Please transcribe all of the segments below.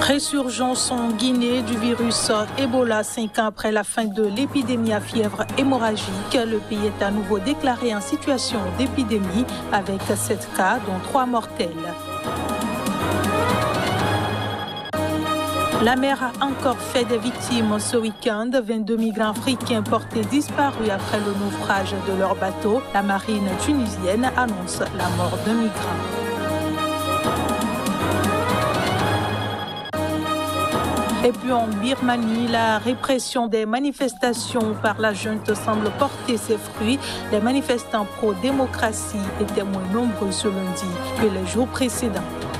Résurgence en Guinée du virus Ebola 5 ans après la fin de l'épidémie à fièvre hémorragique. Le pays est à nouveau déclaré en situation d'épidémie avec 7 cas, dont 3 mortels. La mer a encore fait des victimes ce week-end. 22 migrants africains portés disparus après le naufrage de leur bateau. La marine tunisienne annonce la mort d'un migrant. Et puis en Birmanie, la répression des manifestations par la junte semble porter ses fruits. Les manifestants pro-démocratie étaient moins nombreux ce lundi que les jours précédents.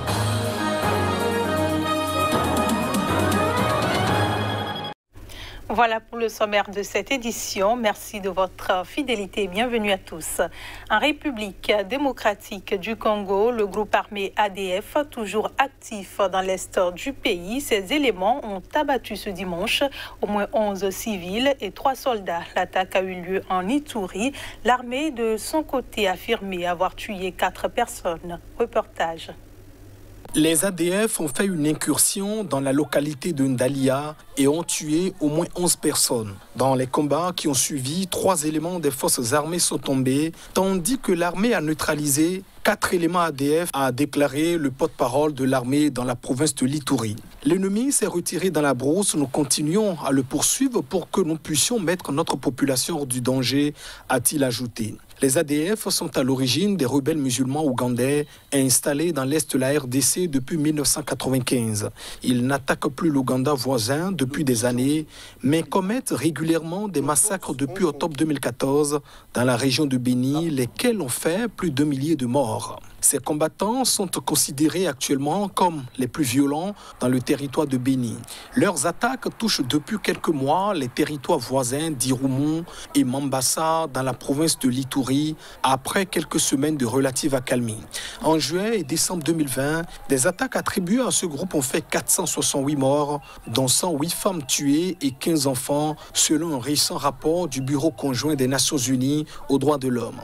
Voilà pour le sommaire de cette édition. Merci de votre fidélité. Bienvenue à tous. En République démocratique du Congo, le groupe armé ADF, toujours actif dans l'est du pays, ses éléments ont abattu ce dimanche au moins 11 civils et 3 soldats. L'attaque a eu lieu en Ituri. L'armée, de son côté, a affirmé avoir tué 4 personnes. Reportage. Les ADF ont fait une incursion dans la localité de Ndalia et ont tué au moins 11 personnes. Dans les combats qui ont suivi, 3 éléments des forces armées sont tombés, tandis que l'armée a neutralisé 4 éléments ADF, a déclaré le porte-parole de l'armée dans la province de l'Ituri. L'ennemi s'est retiré dans la brousse, nous continuons à le poursuivre pour que nous puissions mettre notre population hors du danger, a-t-il ajouté. Les ADF sont à l'origine des rebelles musulmans ougandais installés dans l'est de la RDC depuis 1995. Ils n'attaquent plus l'Ouganda voisin depuis des années, mais commettent régulièrement des massacres depuis octobre 2014 dans la région de Béni, lesquels ont fait plus de milliers de morts. Ces combattants sont considérés actuellement comme les plus violents dans le territoire de Béni. Leurs attaques touchent depuis quelques mois les territoires voisins d'Irumu et Mambasa dans la province de l'Ituri après quelques semaines de relative accalmie. En juin et décembre 2020, des attaques attribuées à ce groupe ont fait 468 morts, dont 108 femmes tuées et 15 enfants, selon un récent rapport du Bureau conjoint des Nations Unies aux droits de l'homme.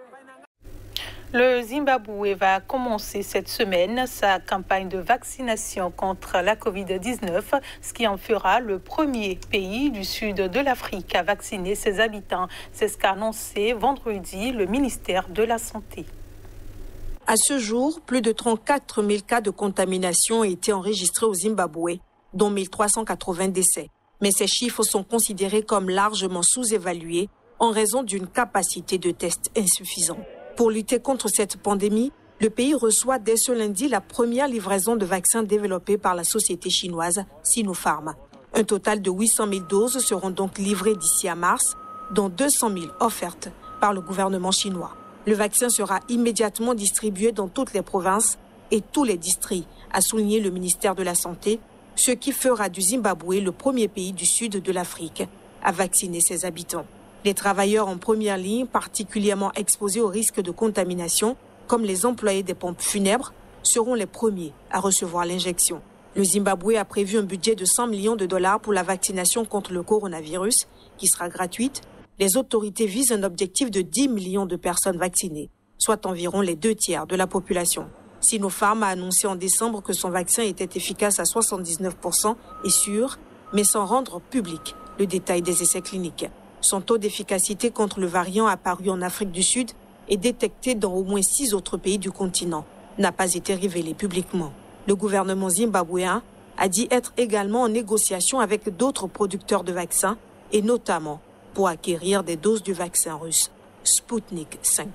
Le Zimbabwe va commencer cette semaine sa campagne de vaccination contre la Covid-19, ce qui en fera le premier pays du sud de l'Afrique à vacciner ses habitants. C'est ce qu'a annoncé vendredi le ministère de la Santé. À ce jour, plus de 34 000 cas de contamination ont été enregistrés au Zimbabwe, dont 1 380 décès. Mais ces chiffres sont considérés comme largement sous-évalués en raison d'une capacité de test insuffisante. Pour lutter contre cette pandémie, le pays reçoit dès ce lundi la première livraison de vaccins développés par la société chinoise Sinopharm. Un total de 800 000 doses seront donc livrées d'ici à mars, dont 200 000 offertes par le gouvernement chinois. Le vaccin sera immédiatement distribué dans toutes les provinces et tous les districts, a souligné le ministère de la Santé, ce qui fera du Zimbabwe le premier pays du sud de l'Afrique à vacciner ses habitants. Les travailleurs en première ligne, particulièrement exposés au risque de contamination, comme les employés des pompes funèbres, seront les premiers à recevoir l'injection. Le Zimbabwe a prévu un budget de 100 millions de dollars pour la vaccination contre le coronavirus, qui sera gratuite. Les autorités visent un objectif de 10 millions de personnes vaccinées, soit environ les 2 tiers de la population. Sinopharm a annoncé en décembre que son vaccin était efficace à 79% et sûr, mais sans rendre public le détail des essais cliniques. Son taux d'efficacité contre le variant apparu en Afrique du Sud et détecté dans au moins 6 autres pays du continent n'a pas été révélé publiquement. Le gouvernement zimbabwéen a dit être également en négociation avec d'autres producteurs de vaccins et notamment pour acquérir des doses du vaccin russe Sputnik 5.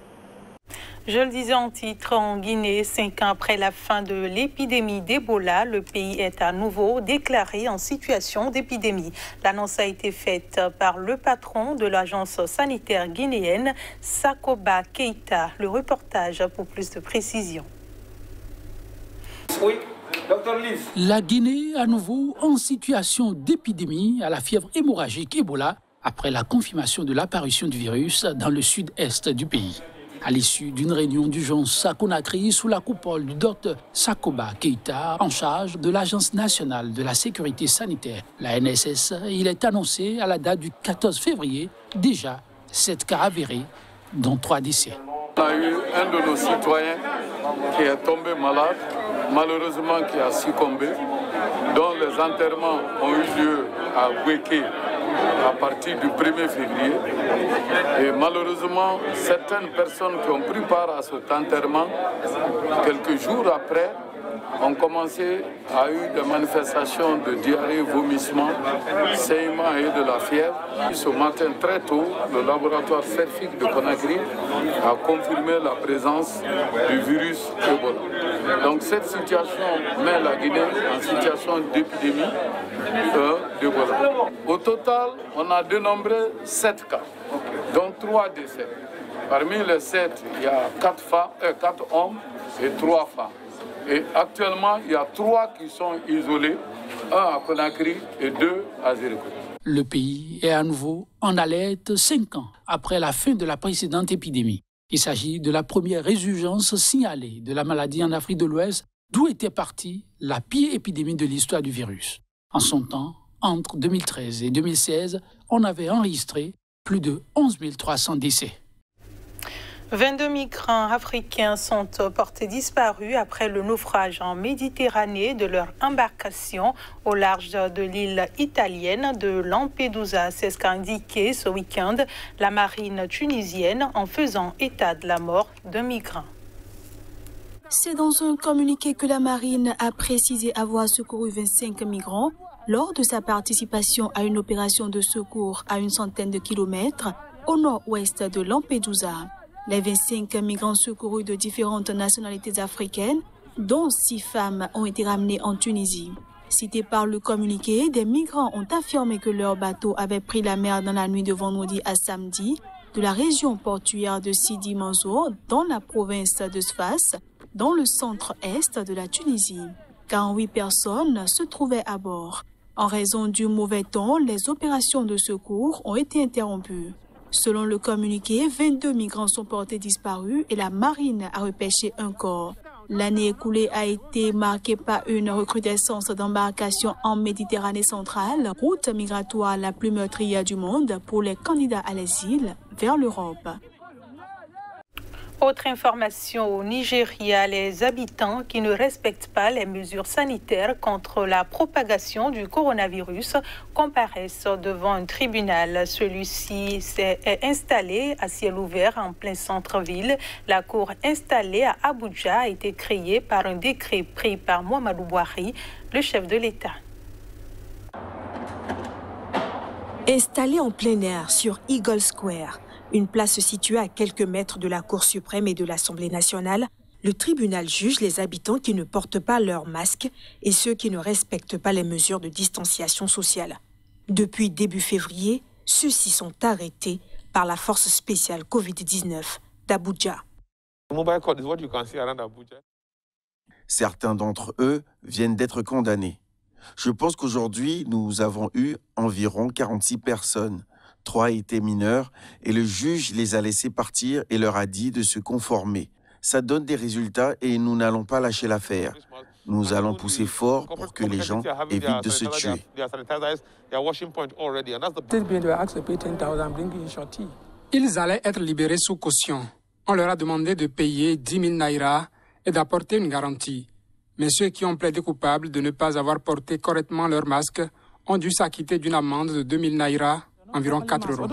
Je le disais en titre, en Guinée, 5 ans après la fin de l'épidémie d'Ebola, le pays est à nouveau déclaré en situation d'épidémie. L'annonce a été faite par le patron de l'agence sanitaire guinéenne, Sakoba Keita. Le reportage pour plus de précision. Oui, Dr. Liz. La Guinée, à nouveau en situation d'épidémie à la fièvre hémorragique Ebola, après la confirmation de l'apparition du virus dans le sud-est du pays. À l'issue d'une réunion d'urgence à Conakry sous la coupole du docteur Sakoba Keita, en charge de l'Agence nationale de la sécurité sanitaire, la NSS, il est annoncé à la date du 14 février déjà 7 cas avérés, dont 3 décès. On a eu un de nos citoyens qui est tombé malade, malheureusement qui a succombé. dont les enterrements ont eu lieu à Bouéké à partir du 1er février. Et malheureusement, certaines personnes qui ont pris part à cet enterrement, quelques jours après, ont commencé à eu des manifestations de diarrhée, vomissement, saignement et de la fièvre. Ce matin très tôt, le laboratoire scientifique de Conakry a confirmé la présence du virus Ebola. Donc cette situation met la Guinée en situation d'épidémie d'Ebola. Au total, on a dénombré 7 cas, dont 3 décès. Parmi les 7, il y a 4 hommes et 3 femmes. Et actuellement, il y a 3 qui sont isolés, 1 à Conakry et 2 à Zéréko. Le pays est à nouveau en alerte 5 ans après la fin de la précédente épidémie. Il s'agit de la première résurgence signalée de la maladie en Afrique de l'Ouest, d'où était partie la pire épidémie de l'histoire du virus. En son temps, entre 2013 et 2016, on avait enregistré plus de 11 300 décès. 22 migrants africains sont portés disparus après le naufrage en Méditerranée de leur embarcation au large de l'île italienne de Lampedusa. C'est ce qu'a indiqué ce week-end la marine tunisienne en faisant état de la mort d'un migrant. C'est dans un communiqué que la marine a précisé avoir secouru 25 migrants lors de sa participation à une opération de secours à une centaine de kilomètres au nord-ouest de Lampedusa. Les 25 migrants secourus de différentes nationalités africaines, dont 6 femmes, ont été ramenés en Tunisie. Cités par le communiqué, des migrants ont affirmé que leur bateau avait pris la mer dans la nuit de vendredi à samedi de la région portuaire de Sidi Mansour, dans la province de Sfax, dans le centre-est de la Tunisie. 48 personnes se trouvaient à bord. En raison du mauvais temps, les opérations de secours ont été interrompues. Selon le communiqué, 22 migrants sont portés disparus et la marine a repêché un corps. L'année écoulée a été marquée par une recrudescence d'embarcations en Méditerranée centrale, route migratoire la plus meurtrière du monde pour les candidats à l'asile vers l'Europe. Autre information au Nigeria, les habitants qui ne respectent pas les mesures sanitaires contre la propagation du coronavirus comparaissent devant un tribunal. Celui-ci est installé à ciel ouvert en plein centre-ville. La cour installée à Abuja a été créée par un décret pris par Muhammadu Buhari, le chef de l'État. Installé en plein air sur Eagle Square, une place située à quelques mètres de la Cour suprême et de l'Assemblée nationale, le tribunal juge les habitants qui ne portent pas leur masque et ceux qui ne respectent pas les mesures de distanciation sociale. Depuis début février, ceux-ci sont arrêtés par la force spéciale Covid-19 d'Abuja. Certains d'entre eux viennent d'être condamnés. Je pense qu'aujourd'hui, nous avons eu environ 46 personnes. 3 étaient mineurs et le juge les a laissés partir et leur a dit de se conformer. Ça donne des résultats et nous n'allons pas lâcher l'affaire. Nous allons pousser fort pour que les gens évitent de se tuer. Ils allaient être libérés sous caution. On leur a demandé de payer 10 000 naira et d'apporter une garantie. Mais ceux qui ont plaidé coupables de ne pas avoir porté correctement leur masque ont dû s'acquitter d'une amende de 2 000 naira, environ 4 €.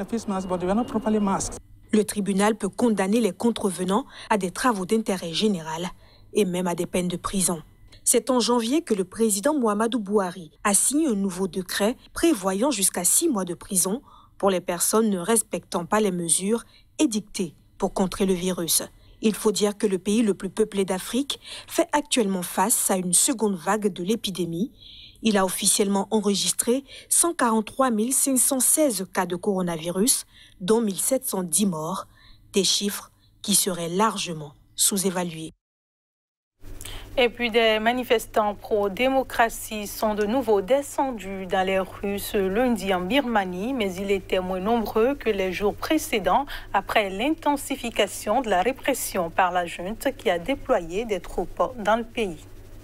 Le tribunal peut condamner les contrevenants à des travaux d'intérêt général et même à des peines de prison. C'est en janvier que le président Muhammadu Buhari a signé un nouveau décret prévoyant jusqu'à 6 mois de prison pour les personnes ne respectant pas les mesures édictées pour contrer le virus. Il faut dire que le pays le plus peuplé d'Afrique fait actuellement face à une seconde vague de l'épidémie. Il a officiellement enregistré 143 516 cas de coronavirus, dont 1710 morts, des chiffres qui seraient largement sous-évalués. Et puis des manifestants pro-démocratie sont de nouveau descendus dans les rues ce lundi en Birmanie, mais ils étaient moins nombreux que les jours précédents après l'intensification de la répression par la junte qui a déployé des troupes dans le pays.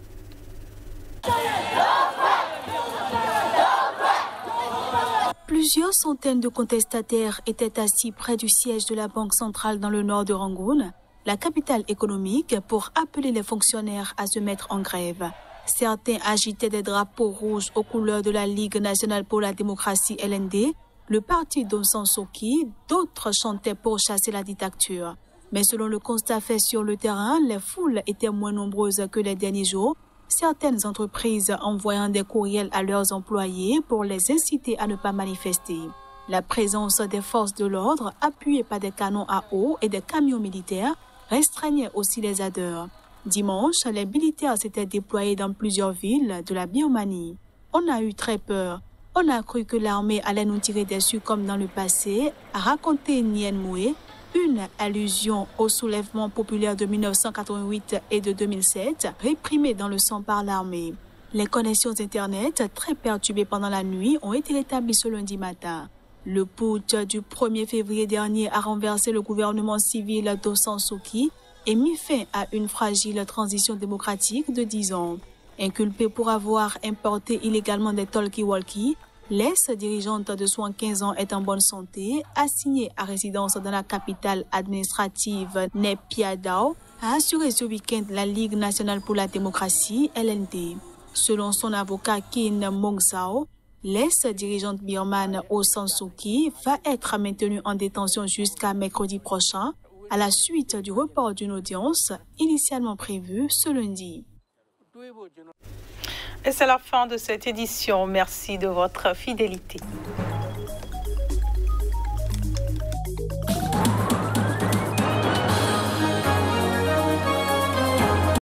Plusieurs centaines de contestataires étaient assis près du siège de la Banque centrale dans le nord de Rangoon, la capitale économique, pour appeler les fonctionnaires à se mettre en grève. Certains agitaient des drapeaux rouges aux couleurs de la Ligue nationale pour la démocratie LND, le parti d'Aung San Suu Kyi, d'autres chantaient pour chasser la dictature. Mais selon le constat fait sur le terrain, les foules étaient moins nombreuses que les derniers jours, certaines entreprises envoyant des courriels à leurs employés pour les inciter à ne pas manifester. La présence des forces de l'ordre, appuyées par des canons à eau et des camions militaires, restreignait aussi les ardeurs. Dimanche, les militaires s'étaient déployés dans plusieurs villes de la Birmanie. On a eu très peur. On a cru que l'armée allait nous tirer dessus comme dans le passé, a raconté Nguyen Mue, une allusion au soulèvement populaire de 1988 et de 2007, réprimé dans le sang par l'armée. Les connexions Internet, très perturbées pendant la nuit, ont été rétablies ce lundi matin. Le putsch du 1er février dernier a renversé le gouvernement civil d'Aung San Suu Kyi et mis fin à une fragile transition démocratique de 10 ans. Inculpée pour avoir importé illégalement des talkie-walkie, l'ex-dirigeante de 75 ans est en bonne santé, assignée à résidence dans la capitale administrative Naypyidaw, a assuré ce week-end la Ligue nationale pour la démocratie, LND. Selon son avocat Kin Mong-sao, l'ex-dirigeante birmane Aung San Suu Kyi va être maintenue en détention jusqu'à mercredi prochain, à la suite du report d'une audience initialement prévue ce lundi. Et c'est la fin de cette édition. Merci de votre fidélité.